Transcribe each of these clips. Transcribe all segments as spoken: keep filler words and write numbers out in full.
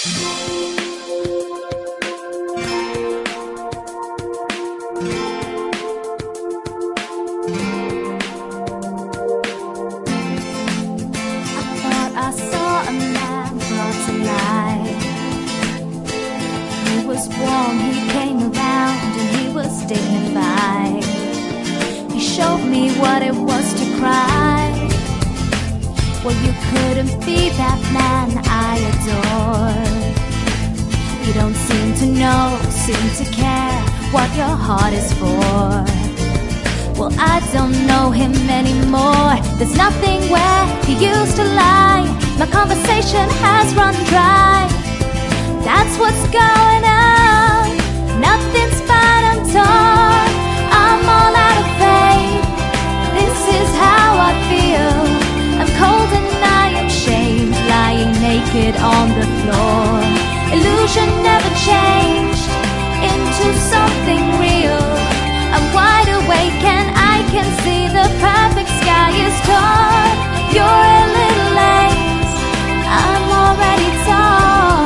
Warm, he came around and he was dignified. He showed me what it was to cry. Well, you couldn't be that man I adore. You don't seem to know, seem to care what your heart is for. Well, I don't know him anymore. There's nothing where he used to lie. My conversation has run dry. That's what's going on. Nothing's fine, I'm torn. I'm all out of faith. This is how I feel. I'm cold and I am shamed, lying naked on the floor. Illusion never changed into something real. I'm wide awake and I can see the perfect sky is torn. You're a little late, I'm already torn.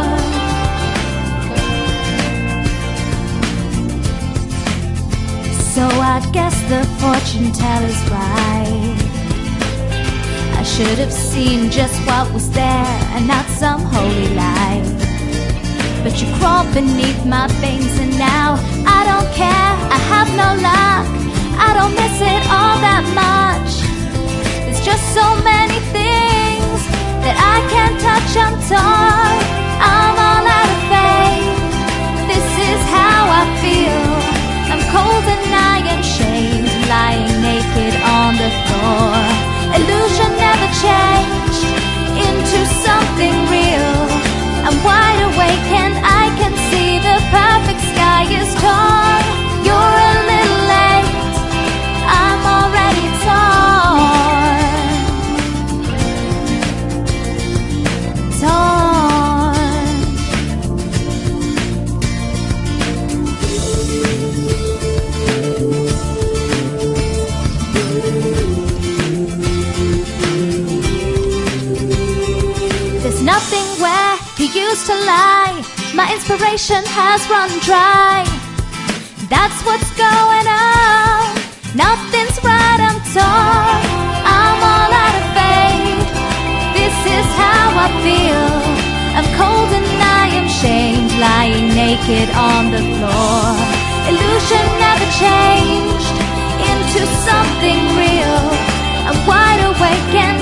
So I guess the fortune teller's right. I should have seen just what was there and not some holy light. But you crawl beneath my veins and now I don't care, I have no luck. I don't miss it all that much. There's just so many things that I can't touch, I'm torn. I'm all out of faith. This is how I feel. I'm cold and I am shamed, lying naked on the floor. Illusion never changed into something real. I'm wide awake and I can see the perfect sky is torn. You're a little late, I'm already torn. Torn. There's nothing where he used to lie. My inspiration has run dry. That's what's going on. Nothing's right, I'm torn. I'm all out of faith. This is how I feel. I'm cold and I am shamed, lying naked on the floor. Illusion never changed into something real. I'm wide awake and